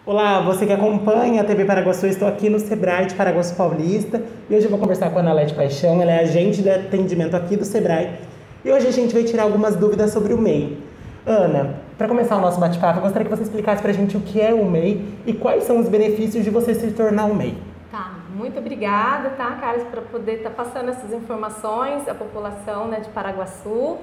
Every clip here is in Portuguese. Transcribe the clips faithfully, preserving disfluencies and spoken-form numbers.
Olá, você que acompanha a T V Paraguaçu, estou aqui no Sebrae de Paraguaçu Paulista e hoje eu vou conversar com a Analete Paixão, ela é agente de atendimento aqui do Sebrae e hoje a gente vai tirar algumas dúvidas sobre o M E I. Ana, para começar o nosso bate-papo, eu gostaria que você explicasse para a gente o que é o M E I e quais são os benefícios de você se tornar um M E I. Tá, muito obrigada, tá, Carlos, por poder estar tá passando essas informações à população, né, de Paraguaçu.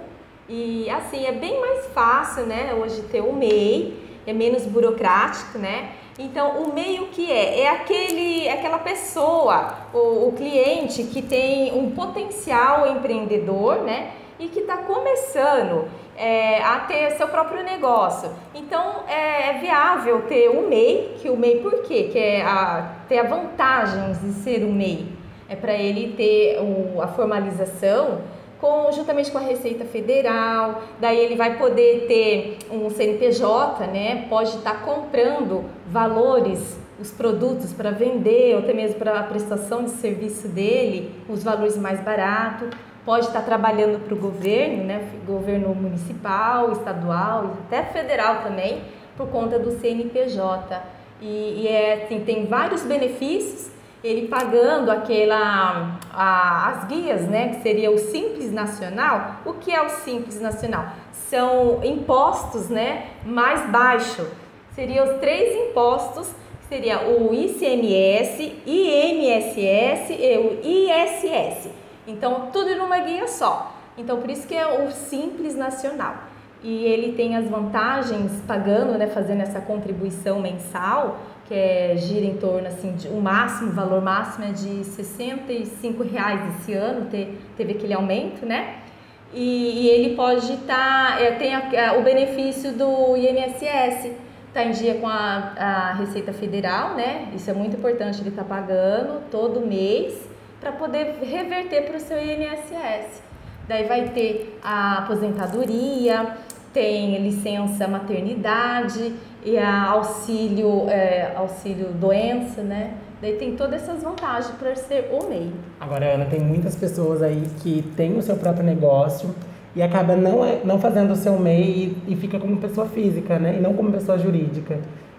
E assim, é bem mais fácil, né, hoje ter o M E I. É menos burocrático, né? Então, o M E I o que é? É aquele, aquela pessoa, o, o cliente que tem um potencial empreendedor, né? E que está começando é, a ter seu próprio negócio. Então, é, é viável ter o M E I, que o M E I por quê? Que é a, ter a vantagens de ser um M E I. É para ele ter o, a formalização Com, juntamente com a Receita Federal, daí ele vai poder ter um C N P J, né? Pode estar comprando valores, os produtos para vender, ou até mesmo para a prestação de serviço dele, os valores mais baratos. Pode estar trabalhando para o governo, né? Governo municipal, estadual e até federal também, por conta do C N P J. E, e é, assim, tem vários benefícios. Ele pagando aquela, a, as guias, né, que seria o Simples Nacional. O que é o Simples Nacional? São impostos, né, mais baixos. Seriam os três impostos, que seria o I C M S, I M S S e o I S S. Então, tudo numa guia só. Então, por isso que é o Simples Nacional. E ele tem as vantagens pagando, né, fazendo essa contribuição mensal, que é, gira em torno, assim, de, o máximo, o valor máximo é de sessenta e cinco reais esse ano, te, teve aquele aumento, né? E, e ele pode estar, tá, é, tem a, a, o benefício do I N S S, está em dia com a, a Receita Federal, né? Isso é muito importante, ele está pagando todo mês para poder reverter para o seu I N S S. Daí vai ter a aposentadoria, tem licença maternidade e a auxílio, é, auxílio doença, né? Daí tem todas essas vantagens para ser o M E I. Agora, Ana, tem muitas pessoas aí que têm o seu próprio negócio e acaba não, não fazendo o seu M E I e, e fica como pessoa física, né? E não como pessoa jurídica.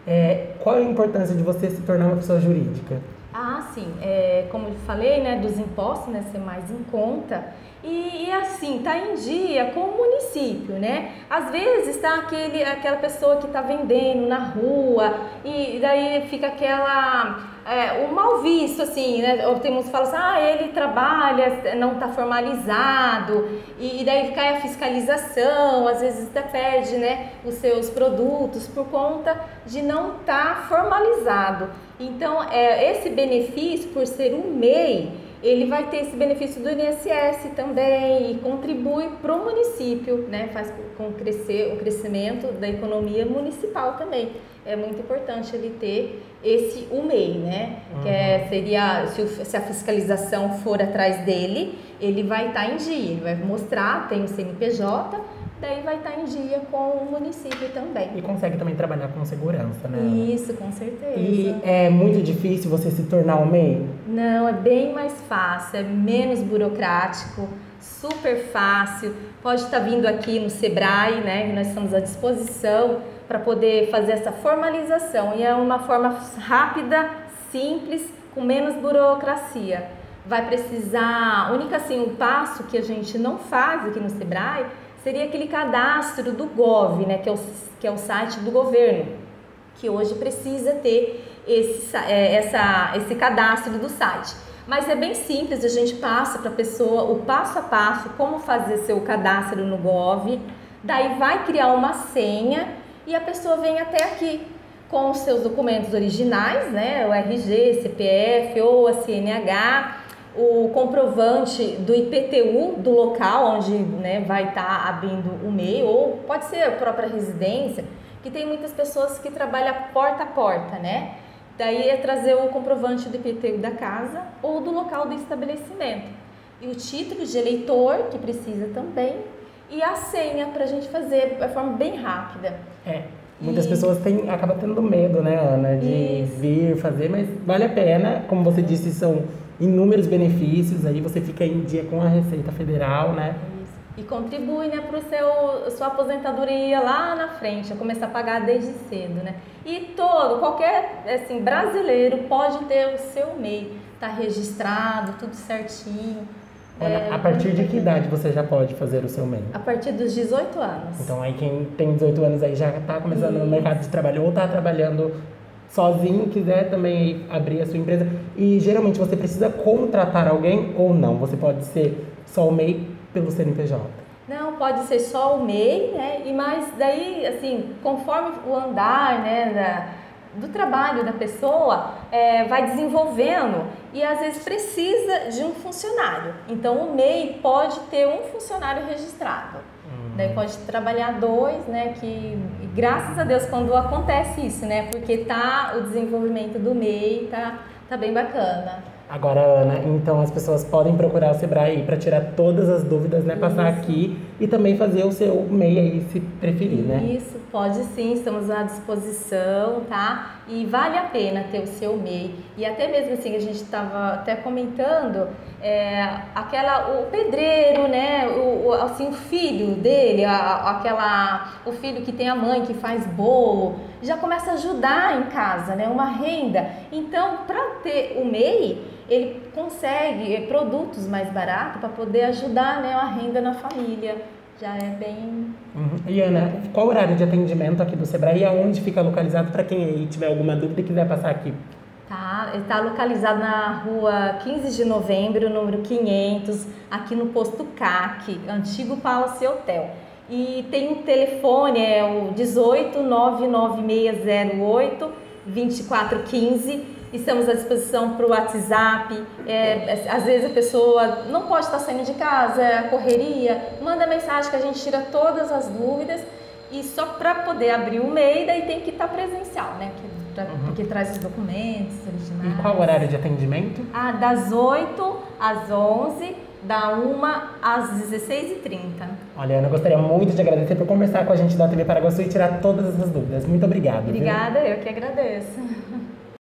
É, qual a importância de você se tornar uma pessoa jurídica? Ah, sim. É, como eu falei, né, dos impostos, né, ser mais em conta. E, e assim, tá em dia com o município, né? Às vezes tá aquele, aquela pessoa que tá vendendo na rua e daí fica aquela, é, o mal visto, assim, né? Ou tem uns que falam assim, ah, ele trabalha, não tá formalizado e, e daí cai a fiscalização, às vezes até perde, né, os seus produtos por conta de não estar tá formalizado. Então, é, esse benefício, por ser um M E I, ele vai ter esse benefício do I N S S também e contribui para o município, né? Faz com crescer o crescimento da economia municipal também. É muito importante ele ter esse U M E I, né? Uhum. Que é, seria, se, o, se a fiscalização for atrás dele, ele vai estar em dia, ele vai mostrar, tem o C N P J, daí vai estar em dia com o município também. E consegue também trabalhar com segurança, né? Isso, com certeza. E é muito difícil você se tornar um M E I? Não, é bem mais fácil, é menos burocrático, super fácil. Pode estar vindo aqui no Sebrae, né? Nós estamos à disposição para poder fazer essa formalização. E é uma forma rápida, simples, com menos burocracia. Vai precisar, única assim, um passo que a gente não faz aqui no Sebrae, seria aquele cadastro do Gov, né, que é o, que é o site do governo, que hoje precisa ter esse, é, essa, esse cadastro do site. Mas é bem simples, a gente passa para a pessoa o passo a passo, como fazer seu cadastro no Gov, daí vai criar uma senha e a pessoa vem até aqui com os seus documentos originais, né, o R G, C P F ou a C N H, o comprovante do I P T U do local onde, né, vai estar tá abrindo o M E I, ou pode ser a própria residência, que tem muitas pessoas que trabalham porta a porta, né? Daí é trazer o comprovante do I P T U da casa ou do local do estabelecimento. E o título de eleitor, que precisa também, e a senha para a gente fazer de forma bem rápida. É. Muitas e... pessoas têm, acabam tendo medo, né, Ana, de Isso. vir fazer, mas vale a pena, como você disse, são inúmeros benefícios, aí você fica em dia com a Receita Federal, né? Isso. E contribui, né, para o seu sua aposentadoria lá na frente, a começar a pagar desde cedo, né? E todo, qualquer assim, brasileiro pode ter o seu M E I, tá registrado, tudo certinho. Olha, é, a partir de que idade você já pode fazer o seu M E I? A partir dos dezoito anos. Então aí quem tem dezoito anos aí já está começando no mercado de trabalho ou está trabalhando sozinho, quiser também abrir a sua empresa. E geralmente você precisa contratar alguém ou não? Você pode ser só o M E I pelo C N P J? Não, pode ser só o M E I, né? E mais daí, assim, conforme o andar, né, da, do trabalho da pessoa, é, vai desenvolvendo e às vezes precisa de um funcionário. Então o M E I pode ter um funcionário registrado. Hum. Daí pode trabalhar dois, né? Que e graças a Deus quando acontece isso, né? Porque tá o desenvolvimento do M E I tá, tá bem bacana. Agora, Ana, então as pessoas podem procurar o Sebrae para tirar todas as dúvidas, né? Passar Isso. aqui e também fazer o seu M E I aí, se preferir, né? Isso, pode sim, estamos à disposição, tá? E vale a pena ter o seu M E I. E até mesmo assim, a gente estava até comentando, é, aquela, o pedreiro, né? O, o, assim, o filho dele, a, aquela, o filho que tem a mãe que faz bolo, já começa a ajudar em casa, né? Uma renda. Então, para ter o M E I, ele consegue produtos mais baratos para poder ajudar, né, a renda na família. Já é bem... Uhum. E Ana, qual o horário de atendimento aqui do Sebrae e aonde fica localizado para quem aí tiver alguma dúvida e quiser passar aqui? Tá, ele está localizado na rua quinze de novembro, número quinhentos, aqui no posto C A C, antigo Palace Hotel. E tem um telefone, é o dezoito, nove nove seis zero oito, vinte e quatro quinze. Estamos à disposição para o WhatsApp. É, às vezes a pessoa não pode estar saindo de casa, é a correria. Manda mensagem que a gente tira todas as dúvidas. E só para poder abrir o M E I, daí tem que estar presencial, né? Que, pra, uhum. Porque traz os documentos originais. E qual o horário de atendimento? Ah, das oito às onze, da uma às dezesseis e trinta. Olha, Ana, eu gostaria muito de agradecer por conversar com a gente da T V Paraguaçu e tirar todas essas dúvidas. Muito obrigado. Obrigada, viu? Eu que agradeço.